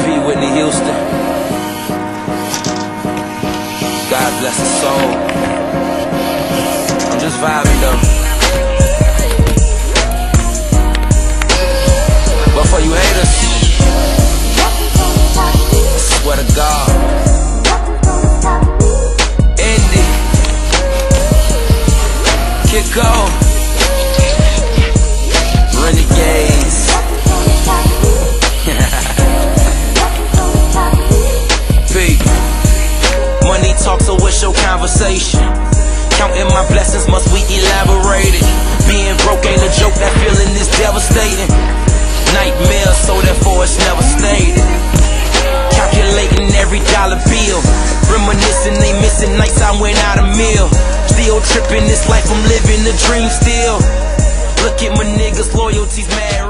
R.I.P. Whitney Houston. God bless her soul. I'm just vibing though. But for you haters, I swear to God, Indy, Kiko, Renegades. P. Money talk, so what's your conversation? Counting my blessings, must we elaborate it? Being broke ain't a joke, that feeling is devastating. Nightmare, so therefore it's never stated. Calculating every dollar bill, reminiscing, they missing nights I went out a meal. Still tripping this life, I'm living the dream still. Look at my niggas, loyalty's mad.